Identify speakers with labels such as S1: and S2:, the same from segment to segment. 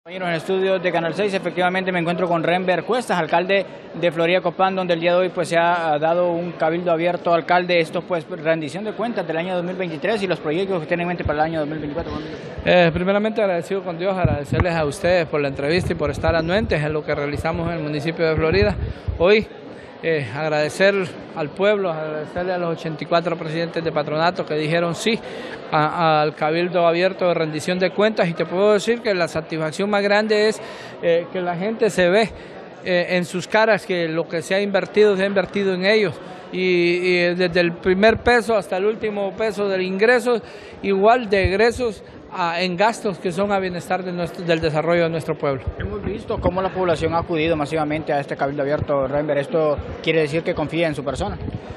S1: En el estudio de Canal 6 efectivamente me encuentro con Renber Cuestas, alcalde de Florida Copán, donde el día de hoy pues se ha dado un cabildo abierto. Alcalde, esto pues rendición de cuentas del año 2023 y los proyectos que tienen en mente para el año 2024.
S2: Primeramente agradecido con Dios, agradecerles a ustedes por la entrevista y por estar anuentes en lo que realizamos en el municipio de Florida. Hoy agradecer al pueblo, agradecerle a los 84 presidentes de patronato que dijeron sí al cabildo abierto de rendición de cuentas, y te puedo decir que la satisfacción más grande es que la gente se ve en sus caras que lo que se ha invertido en ellos, y desde el primer peso hasta el último peso del ingreso, igual de egresos en gastos que son a bienestar del desarrollo de nuestro pueblo.
S1: Hemos visto cómo la población ha acudido masivamente a este cabildo abierto, Renber. ¿Esto quiere decir que confía en su persona?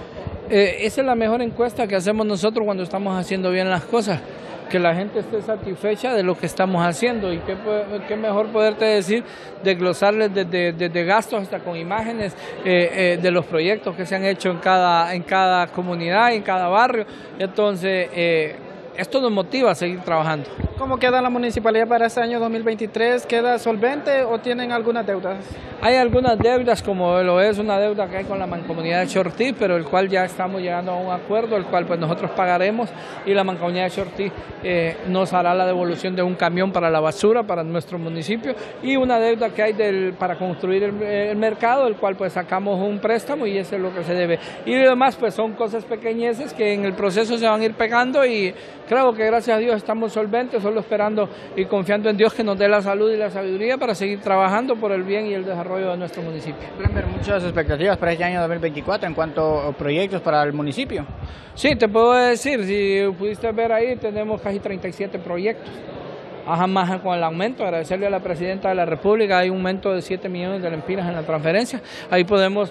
S2: Esa es la mejor encuesta que hacemos nosotros cuando estamos haciendo bien las cosas, que la gente esté satisfecha de lo que estamos haciendo, y qué mejor poderte decir, desglosarles desde gastos hasta con imágenes de los proyectos que se han hecho en cada comunidad, en cada barrio. Entonces, esto nos motiva a seguir trabajando.
S3: ¿Cómo queda la municipalidad para este año 2023? ¿Queda solvente o tienen algunas deudas?
S2: Hay algunas deudas, como lo es una deuda que hay con la mancomunidad de Chortí, pero el cual ya estamos llegando a un acuerdo, el cual pues nosotros pagaremos, y la mancomunidad de Chortí nos hará la devolución de un camión para la basura para nuestro municipio, y una deuda que hay para construir el mercado, el cual pues sacamos un préstamo, y eso es lo que se debe. Y lo demás pues son cosas pequeñeces que en el proceso se van a ir pegando, y creo que gracias a Dios estamos solventes, solo esperando y confiando en Dios que nos dé la salud y la sabiduría para seguir trabajando por el bien y el desarrollo de nuestro municipio.
S1: Renber, muchas expectativas para este año 2024 en cuanto a proyectos para el municipio.
S2: Sí, te puedo decir, si pudiste ver ahí, tenemos casi 37 proyectos. Más con el aumento, agradecerle a la Presidenta de la República, hay un aumento de 7 millones de lempiras en la transferencia. Ahí podemos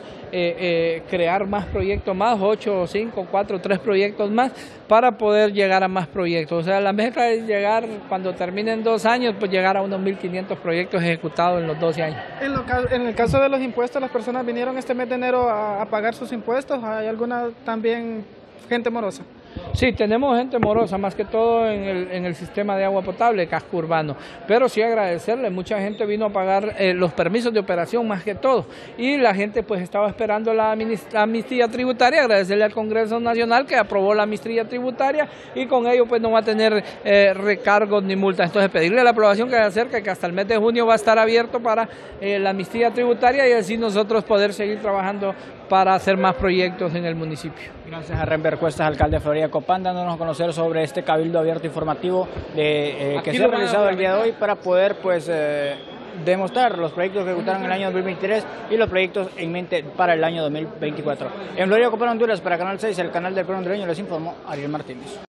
S2: crear más proyectos más, 8, 5, 4, 3 proyectos más, para poder llegar a más proyectos. O sea, la meta es llegar, cuando terminen 2 años, pues llegar a unos 1.500 proyectos ejecutados en los 12 años.
S3: En el caso de los impuestos, las personas vinieron este mes de enero a pagar sus impuestos. ¿Hay alguna también gente morosa?
S2: Sí, tenemos gente morosa, más que todo en el sistema de agua potable, casco urbano, pero sí agradecerle, mucha gente vino a pagar los permisos de operación más que todo, y la gente pues estaba esperando la amnistía tributaria. Agradecerle al Congreso Nacional que aprobó la amnistía tributaria, y con ello pues no va a tener recargos ni multas. Entonces pedirle la aprobación que se acerca, que hasta el mes de junio va a estar abierto para la amnistía tributaria, y así nosotros poder seguir trabajando para hacer más proyectos en el municipio.
S1: Gracias a Renber Cuestas, alcalde de Florida Copán, dándonos a conocer sobre este cabildo abierto informativo que se ha realizado el día de hoy para poder pues demostrar los proyectos que ejecutaron en el año 2023 y los proyectos en mente para el año 2024. En Florida Copán, Honduras, para Canal 6, el canal del pueblo hondureño, les informó Ariel Martínez.